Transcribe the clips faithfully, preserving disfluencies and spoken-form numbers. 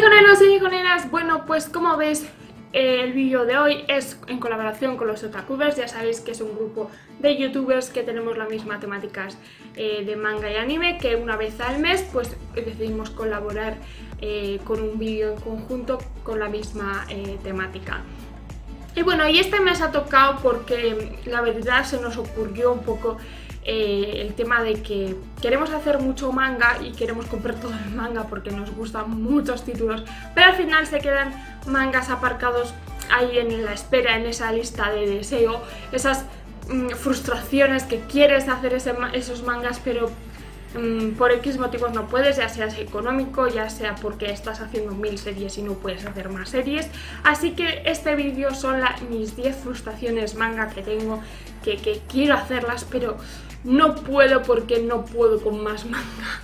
iconeros y iconeras, bueno pues como veis eh, el vídeo de hoy es en colaboración con los Otakubers. Ya sabéis que es un grupo de youtubers que tenemos las mismas temáticas eh, de manga y anime, que una vez al mes pues decidimos colaborar eh, con un vídeo en conjunto con la misma eh, temática. Y bueno, y este mes ha tocado porque la verdad se nos ocurrió un poco eh, el tema de que queremos hacer mucho manga y queremos comprar todo el manga porque nos gustan muchos títulos, pero al final se quedan mangas aparcados ahí en la espera, en esa lista de deseo, esas mmm, frustraciones que quieres hacer ese, esos mangas pero mmm, por X motivos no puedes, ya sea económico, ya sea porque estás haciendo mil series y no puedes hacer más series. Así que este vídeo son la, mis diez frustraciones manga que tengo, que, que quiero hacerlas pero no puedo porque no puedo con más manga.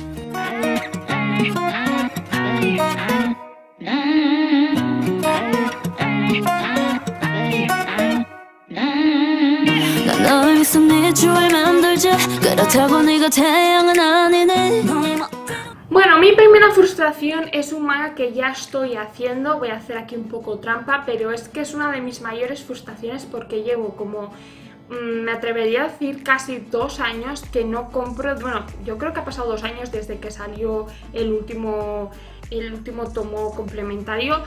Bueno, mi primera frustración es un manga que ya estoy haciendo. Voy a hacer aquí un poco trampa, pero es que es una de mis mayores frustraciones porque llevo como, mmm, me atrevería a decir, casi dos años que no compro. Bueno, yo creo que ha pasado dos años desde que salió el último, el último tomo complementario.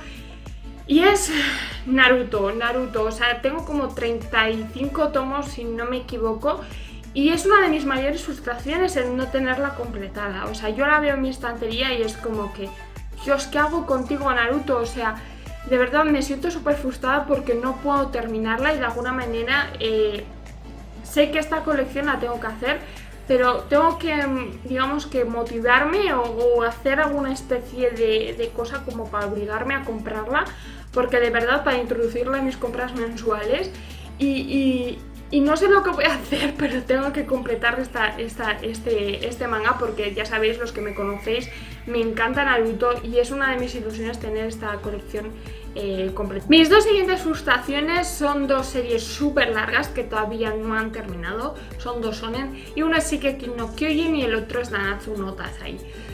Y es Naruto, Naruto, o sea, tengo como treinta y cinco tomos si no me equivoco. Y es una de mis mayores frustraciones el no tenerla completada. O sea, yo la veo en mi estantería y es como que, Dios, ¿qué hago contigo, Naruto? O sea, de verdad me siento súper frustrada porque no puedo terminarla y de alguna manera eh, sé que esta colección la tengo que hacer, pero tengo que, digamos que motivarme o, o hacer alguna especie de, de cosa como para obligarme a comprarla, porque de verdad para introducirla en mis compras mensuales y... y Y no sé lo que voy a hacer, pero tengo que completar esta, esta, este, este manga porque ya sabéis, los que me conocéis, me encanta Naruto y es una de mis ilusiones tener esta colección eh, completa. Mis dos siguientes frustraciones son dos series súper largas que todavía no han terminado. Son dos shonen y uno es Shingeki no Kyojin y el otro es Nanatsu no Taizai.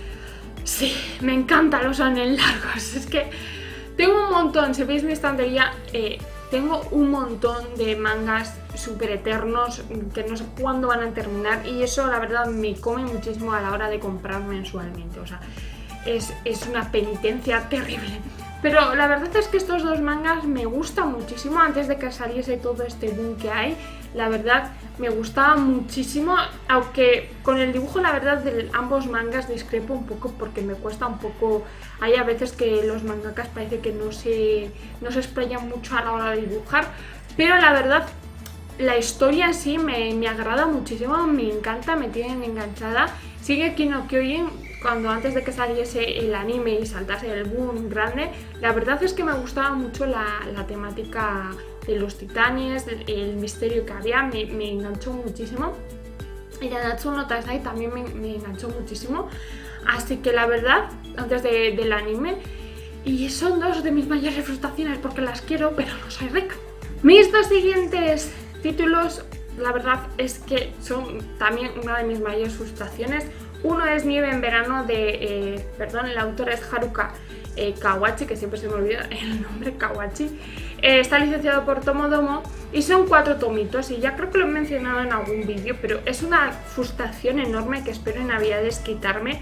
Sí, me encantan los shonen largos. Es que tengo un montón, si veis mi estantería... Eh, Tengo un montón de mangas súper eternos que no sé cuándo van a terminar y eso la verdad me come muchísimo a la hora de comprar mensualmente. O sea, es, es una penitencia terrible. Pero la verdad es que estos dos mangas me gustan muchísimo. Antes de que saliese todo este boom que hay, la verdad me gustaba muchísimo. Aunque con el dibujo la verdad de ambos mangas discrepo un poco porque me cuesta un poco. Hay a veces que los mangakas parece que no se, no se explayan mucho a la hora de dibujar. Pero la verdad la historia en sí me, me agrada muchísimo, me encanta, me tienen enganchada. Shingeki no Kyojin, cuando antes de que saliese el anime y saltase el boom grande, la verdad es que me gustaba mucho la, la temática de los titanes, el, el misterio que había, me, me enganchó muchísimo. Y Nanatsu no Taizai también me, me enganchó muchísimo. Así que la verdad, antes de, del anime, y son dos de mis mayores frustraciones porque las quiero, pero no soy rica. Mis dos siguientes títulos, la verdad es que son también una de mis mayores frustraciones. Uno es Nieve en verano de, eh, perdón, el autor es Haruka eh, Kawachi, que siempre se me olvida el nombre, Kawachi. Eh, está licenciado por Tomodomo y son cuatro tomitos y ya creo que lo he mencionado en algún vídeo, pero es una frustración enorme que espero en Navidades quitarme.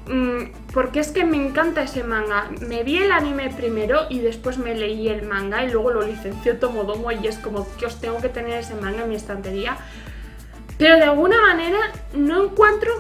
Porque es que me encanta ese manga. Me vi el anime primero y después me leí el manga y luego lo licenció Tomodomo y es como que os tengo que tener ese manga en mi estantería. Pero de alguna manera no encuentro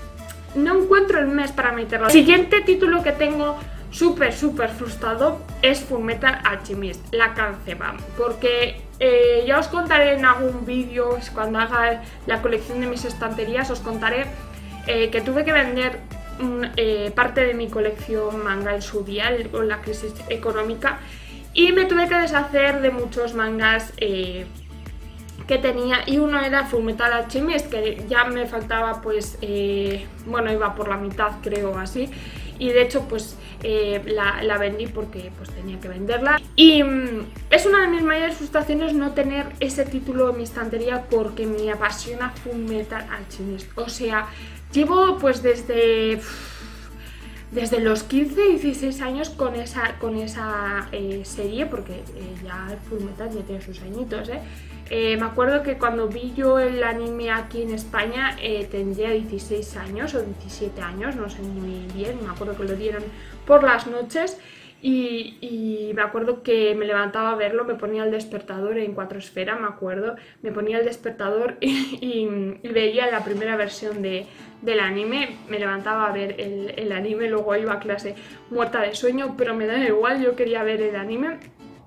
no encuentro el mes para meterlo. El siguiente título que tengo súper súper frustrado es Fullmetal Alchemist, la Kanzenban, porque eh, ya os contaré en algún vídeo cuando haga la colección de mis estanterías, os contaré eh, que tuve que vender Eh, parte de mi colección manga en su día con la crisis económica y me tuve que deshacer de muchos mangas eh, que tenía y uno era Fullmetal Alchemist, que ya me faltaba pues eh, bueno, iba por la mitad creo así y de hecho pues eh, la, la vendí porque pues tenía que venderla y mm, es una de mis mayores frustraciones no tener ese título en mi estantería porque me apasiona Fullmetal Alchemist. O sea, llevo pues desde desde los quince, dieciséis años con esa, con esa eh, serie, porque eh, ya el Fullmetal ya tiene sus añitos, ¿eh? Eh, me acuerdo que cuando vi yo el anime aquí en España eh, tendría dieciséis años o diecisiete años, no sé muy bien, me acuerdo que lo dieron por las noches y, y me acuerdo que me levantaba a verlo, me ponía el despertador en Cuatro Esfera, me acuerdo, me ponía el despertador y, y, y veía la primera versión de, del anime, me levantaba a ver el, el anime, luego iba a clase muerta de sueño, pero me da igual, yo quería ver el anime.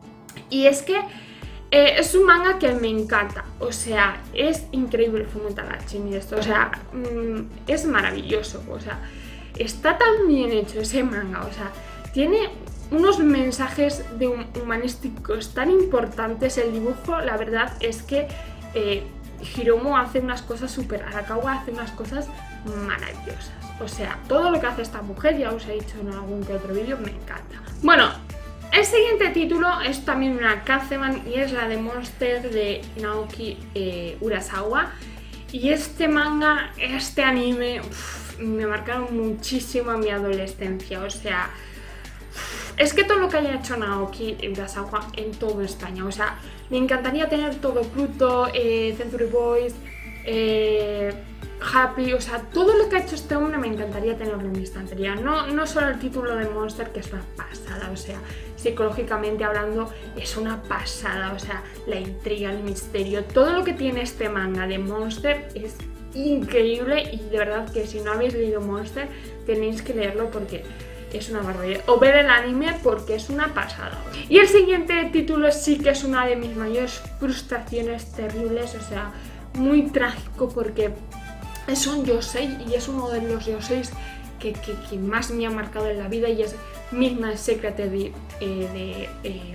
Y es que Eh, es un manga que me encanta, o sea, es increíble Fullmetal Alchemist esto, o sea, mmm, es maravilloso, o sea, está tan bien hecho ese manga, o sea, tiene unos mensajes de hum humanísticos tan importantes, el dibujo, la verdad es que eh, Hiromu hace unas cosas súper, Arakawa hace unas cosas maravillosas, o sea, todo lo que hace esta mujer, ya os he dicho en algún que otro vídeo, me encanta. Bueno, el siguiente título es también una Kanzeman y es la de Monster de Naoki eh, Urasawa. Y este manga, este anime, uf, me marcaron muchísimo a mi adolescencia. O sea, uf, es que todo lo que haya hecho Naoki Urasawa en todo España. O sea, me encantaría tener todo Pluto, eh, Century Boys, eh, Happy, o sea, todo lo que ha hecho este hombre me encantaría tenerlo en mi estantería. No, no solo el título de Monster, que es una pasada, o sea, psicológicamente hablando es una pasada, o sea, la intriga, el misterio, todo lo que tiene este manga de Monster es increíble y de verdad que si no habéis leído Monster tenéis que leerlo porque es una barbaridad, o ver el anime porque es una pasada. Y el siguiente título sí que es una de mis mayores frustraciones terribles, o sea, muy trágico porque es un yosei y es uno de los yoseis que, que, que más me ha marcado en la vida y es Midnight Secret de, eh, de, eh,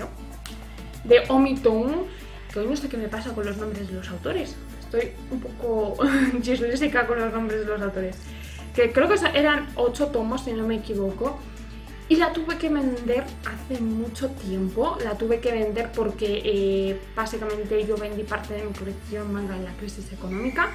de Omi Tomu, que hoy no sé qué me pasa con los nombres de los autores, estoy un poco disléxica con los nombres de los autores, que creo que eran ocho tomos si no me equivoco, y la tuve que vender hace mucho tiempo, la tuve que vender porque eh, básicamente yo vendí parte de mi colección manga en la crisis económica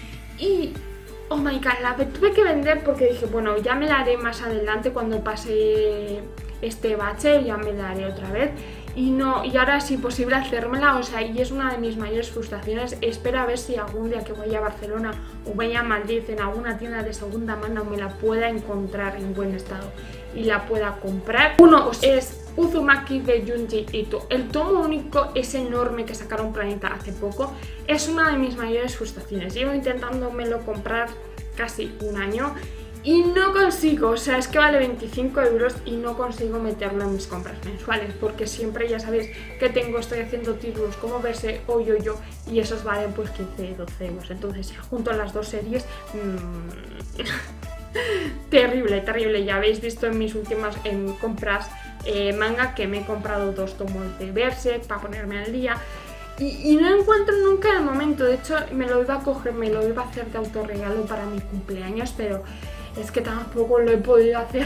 y oh my god, la tuve que vender porque dije, bueno, ya me la haré más adelante cuando pase este bache, ya me la haré otra vez. Y no, y ahora es imposible hacérmela, o sea, y es una de mis mayores frustraciones. Espero a ver si algún día que vaya a Barcelona o vaya a Madrid en alguna tienda de segunda mano me la pueda encontrar en buen estado y la pueda comprar. Uno es Uzumaki de Junji Ito. El tomo único es enorme que sacaron Planeta hace poco. Es una de mis mayores frustraciones. Llevo intentándomelo comprar casi un año y no consigo, o sea, es que vale veinticinco euros y no consigo meterlo en mis compras mensuales porque siempre ya sabéis que tengo, estoy haciendo títulos como Verse o Yo-Yo y esos valen pues quince doce euros. Entonces, si junto las dos series, mmm, terrible, terrible. Ya habéis visto en mis últimas en compras eh, manga que me he comprado dos tomos de Verse para ponerme al día. Y, y no encuentro nunca el momento, de hecho me lo iba a coger, me lo iba a hacer de autorregalo para mi cumpleaños, pero es que tampoco lo he podido hacer,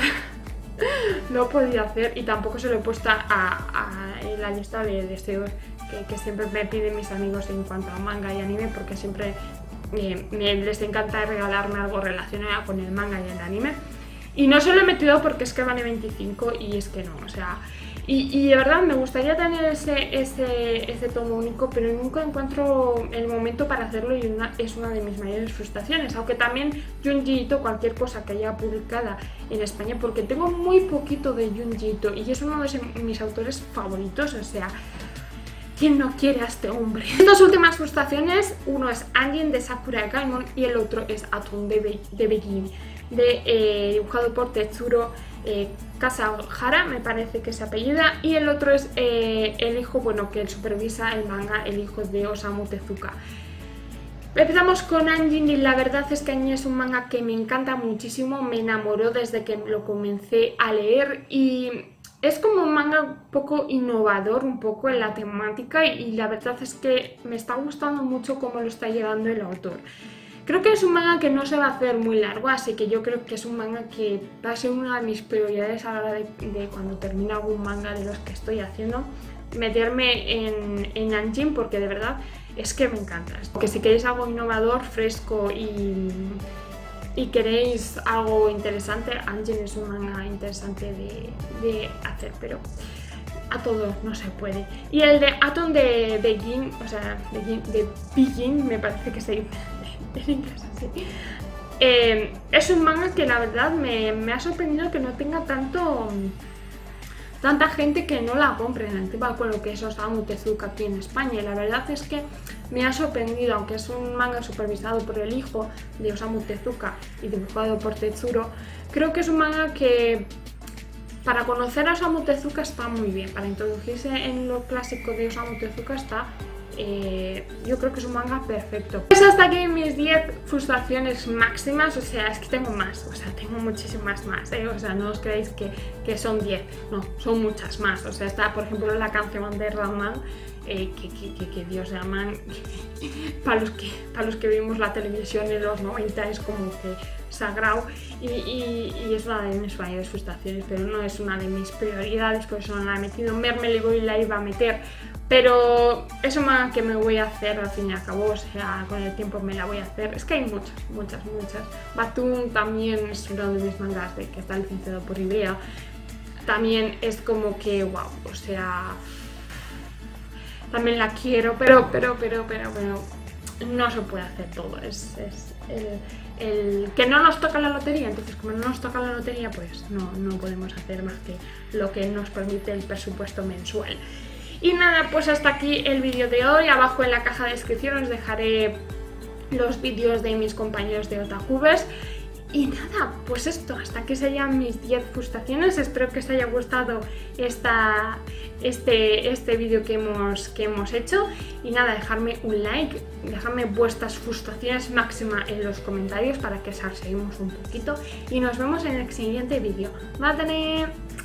lo he podido hacer y tampoco se lo he puesto a, a, en la lista de deseos que, que siempre me piden mis amigos en cuanto a manga y anime, porque siempre eh, me, les encanta regalarme algo relacionado con el manga y el anime. Y no se lo he metido porque es que vale veinticinco y es que no, o sea... Y, y de verdad me gustaría tener ese, ese, ese tomo único, pero nunca encuentro el momento para hacerlo y una, es una de mis mayores frustraciones. Aunque también Junji Ito, cualquier cosa que haya publicada en España, porque tengo muy poquito de Junji Ito y es uno de mis autores favoritos, o sea... ¿Quién no quiere a este hombre? Dos últimas frustraciones, uno es Angin de Sakura Gaimon y el otro es Atun de, Be de Begin, de, eh, dibujado por Tetsuro eh, Kasahara, me parece que es apellida, y el otro es eh, el hijo, bueno, que supervisa el manga, el hijo de Osamu Tezuka. Empezamos con Angin y la verdad es que Angin es un manga que me encanta muchísimo, me enamoró desde que lo comencé a leer y... es como un manga un poco innovador, un poco en la temática y la verdad es que me está gustando mucho cómo lo está llevando el autor. Creo que es un manga que no se va a hacer muy largo, así que yo creo que es un manga que va a ser una de mis prioridades a la hora de, de cuando termine algún manga de los que estoy haciendo, meterme en, en Angin porque de verdad es que me encanta. Porque si queréis algo innovador, fresco y... y queréis algo interesante, Anjen es un manga interesante de, de hacer, pero a todos no se puede. Y el de Atom de Beijing, o sea, de, de Beijing, me parece que se dice en inglés así. Eh, es un manga que la verdad me, me ha sorprendido que no tenga tanto tanta gente que no la compre en el tema con lo que es Osamu Tezuka aquí en España. Y la verdad es que me ha sorprendido, aunque es un manga supervisado por el hijo de Osamu Tezuka y dibujado por Tetsuro. Creo que es un manga que para conocer a Osamu Tezuka está muy bien, para introducirse en lo clásico de Osamu Tezuka está... Eh, yo creo que es un manga perfecto. Pues hasta aquí mis diez frustraciones máximas, o sea, es que tengo más, o sea, tengo muchísimas más, ¿eh? O sea, no os creéis que, que son diez, no, son muchas más. O sea, está, por ejemplo, la canción de Ratman, eh, que, que, que, que Dios llaman, para los que, para los que vimos la televisión en los noventa es como que sagrado y, y, y es una de mis mayores frustraciones, pero no es una de mis prioridades, por eso no la he metido. Mermeligo y la iba a meter, pero es un manga que me voy a hacer al fin y al cabo, o sea, con el tiempo me la voy a hacer. Es que hay muchas, muchas, muchas. Batum también es uno de mis mangas de que está licenciado por Ibrea. También es como que, wow, o sea, también la quiero, pero, pero, pero, pero, pero, no se puede hacer todo. Es, es el, el que no nos toca la lotería, entonces como no nos toca la lotería, pues no, no podemos hacer más que lo que nos permite el presupuesto mensual. Y nada, pues hasta aquí el vídeo de hoy. Abajo en la caja de descripción os dejaré los vídeos de mis compañeros de Otakubers. Y nada, pues esto, hasta aquí serían mis diez frustraciones. Espero que os haya gustado esta, este, este vídeo que hemos, que hemos hecho. Y nada, dejadme un like, dejadme vuestras frustraciones máximas en los comentarios para que seguimos un poquito. Y nos vemos en el siguiente vídeo. ¡Mátane!